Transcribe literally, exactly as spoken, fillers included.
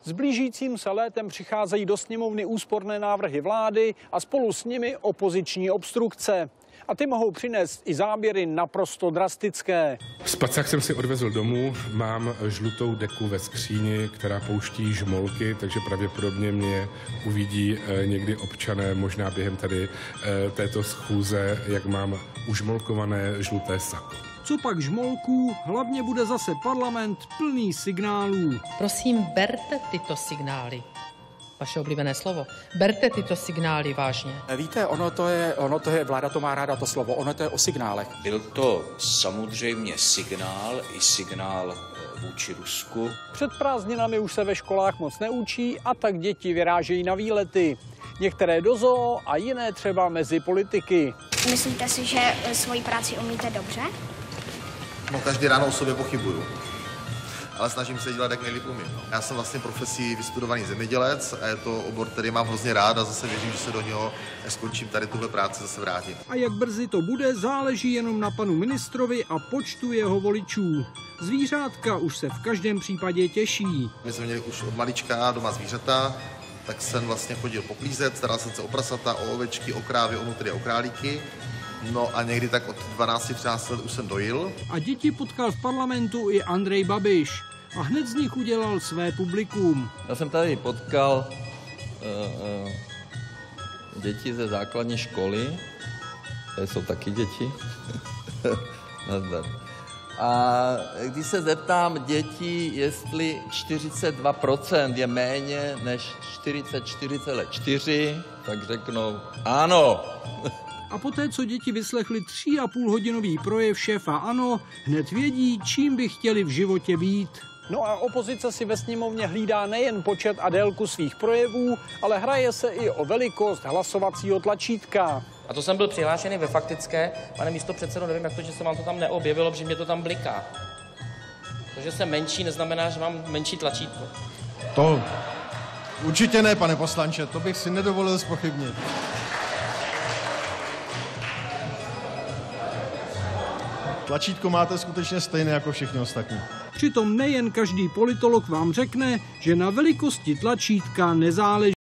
S blížícím se létem přicházejí do sněmovny úsporné návrhy vlády a spolu s nimi opoziční obstrukce. A ty mohou přinést i záběry naprosto drastické. Spacák jsem si odvezl domů, mám žlutou deku ve skříni, která pouští žmolky, takže pravděpodobně mě uvidí někdy občané, možná během tady této schůze, jak mám užmolkované žluté sako. Co pak žmolků, hlavně bude zase parlament plný signálů. Prosím, berte tyto signály. Vaše oblíbené slovo. Berte tyto signály vážně. Víte, ono to je, ono to je, vláda to má ráda to slovo, ono to je o signálech. Byl to samozřejmě signál, i signál vůči Rusku. Před prázdninami už se ve školách moc neučí a tak děti vyrážejí na výlety. Některé do zoo a jiné třeba mezi politiky. Myslíte si, že svoji práci umíte dobře? No, každý ráno o sobě pochybuju, ale snažím se dělat, jak nejlíp umím. Já jsem vlastně profesí vystudovaný zemědělec a je to obor, který mám hrozně rád a zase věřím, že se do něho, až skončím tady tuhle práci, zase vrátím. A jak brzy to bude, záleží jenom na panu ministrovi a počtu jeho voličů. Zvířátka už se v každém případě těší. My jsme měli už od malička doma zvířata, tak jsem vlastně chodil poklízet, staral jsem se o prasata, o ovečky, o krávy, o nutry, o králíky. No a někdy tak od dvanácti třinácti let už jsem dojil. A děti potkal v parlamentu i Andrej Babiš. A hned z nich udělal své publikum. Já jsem tady potkal uh, uh, děti ze základní školy. Tady jsou taky děti. Nazdar. A když se zeptám dětí, jestli čtyřicet dva procent je méně než čtyřicet čtyři celá čtyři, tak řeknou ano. A poté, co děti vyslechli tří a půl hodinový projev šéfa ANO, hned vědí, čím by chtěli v životě být. No a opozice si ve sněmovně hlídá nejen počet a délku svých projevů, ale hraje se i o velikost hlasovacího tlačítka. A to jsem byl přihlášený ve faktické. Pane místopředsedo, nevím, jak to, že se vám to tam neobjevilo, protože mě to tam bliká. To, že jsem menší, neznamená, že mám menší tlačítko. To určitě ne, pane poslanče, to bych si nedovolil zpochybnit. Tlačítko máte skutečně stejné jako všichni ostatní. Přitom nejen každý politolog vám řekne, že na velikosti tlačítka nezáleží.